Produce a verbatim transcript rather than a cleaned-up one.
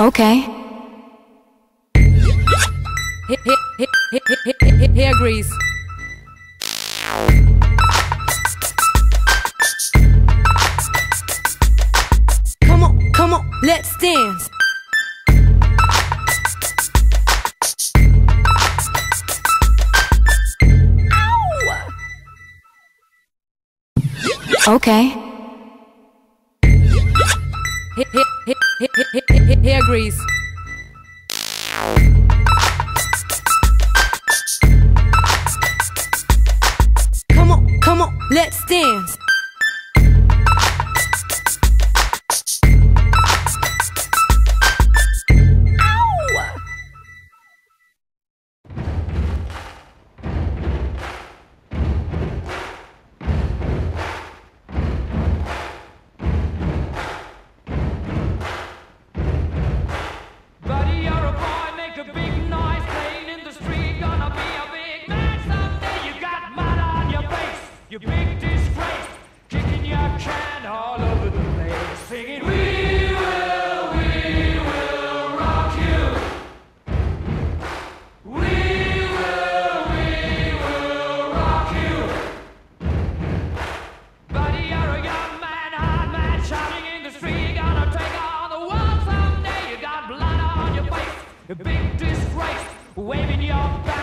Okay. Hit, hit, hit, hit, hit, hit, hit, hit, hair grease. Come on, come on, let's dance. Okay. Hit, hit, hit, hit, hit, hit, hit, hit, hair grease. Come on, come on, let's dance. You big disgrace, kicking your can all over the place, singing, we will, we will rock you. We will, we will rock you. Buddy, you're a young man, hard man, shouting in the street, gonna take on the world someday. You got blood on your face, a big disgrace, waving your back.